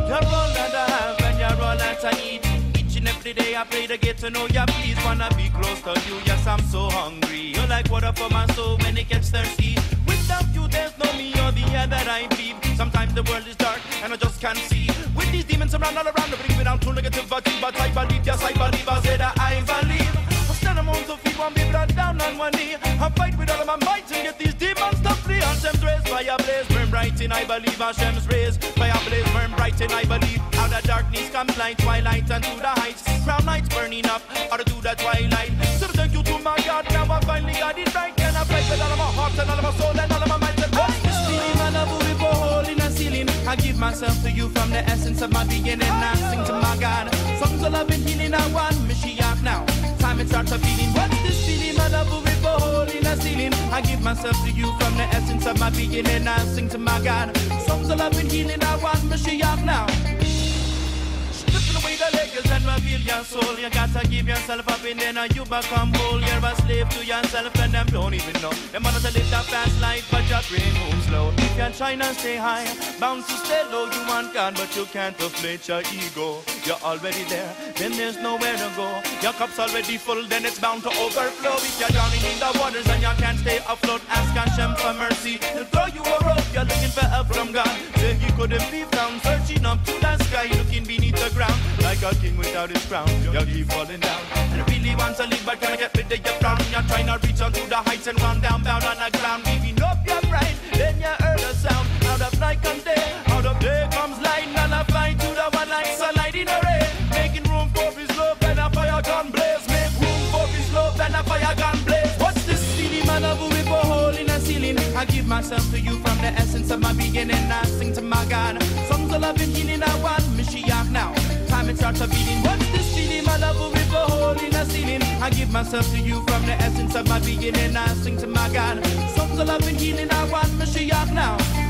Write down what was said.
You're all that I have and you're all that I need. Each and every day I pray to get to know you. Please wanna be close to you. Yes, I'm so hungry. You're like water for my soul when it gets thirsty. Without you, there's no me or the air that I breathe. Sometimes the world is dark and I just can't see. With these demons around all around, they bring me down to negativity. But I believe, yes, I believe. I say that I believe. I stand among the feet, one people down on one knee. I fight with all of my might to get these demons to flee. Hashem's rays, fire blaze, burn bright in I believe. Hashem's rays, fire blaze, burn bright in I believe. Out of darkness comes light, twilight and to the heights. Crown lights burning up, out to the twilight. So thank you to my God, now I finally got it right. And I fight with all of my heart and all of my soul and all of my mind. And what's this feeling, man, I will be a hole in a ceiling. I give myself to you from the essence of my being, and I sing to my God. Songs of love and healing, I want Mashiach now. Time it starts a feeling. What's this feeling, man, I will be a hole in a ceiling. I give myself to you from the essence of my being, and I sing to my God. Songs of love and healing, I want Mashiach now. Stripping away the layers and reveal your soul. You gotta give yourself up and then you become whole. You're a slave to yourself and them don't even know. Them want to live that fast life but your brain moves slow. You can try and stay high, bound to stay low. You want God but you can't deflate your ego. You're already there, then there's nowhere to go. Your cup's already full, then it's bound to overflow. If you're drowning in the waters and you can't stay afloat, ask Hashem for mercy. He'll throw you a rope. You're looking for help from God. Say he couldn't be found, searching up to the sky, looking beneath the ground. Like a king without his crown, you keep falling down. And really want to live, but can't get rid of your frown. You're trying to reach onto the heights and run down, bound on the ground. Giving up your pride, then you heard a sound. Out of night comes day, out of day comes light. And I fly to the one like sunlight in a ray. Making room for his love, and a fire gun blaze. Make room for his love, and a fire gun blaze. What's this silly man of a whip a hole in a ceiling? I give myself to you from the essence of my being, and I sing to my God. Songs of love and healing, I want Mashiach now. Time it starts a beating. What's this feeling? My love will rip a hole in a ceiling. I give myself to you from the essence of my being, and I sing to my God. Songs of love and healing, I want Mashiach now.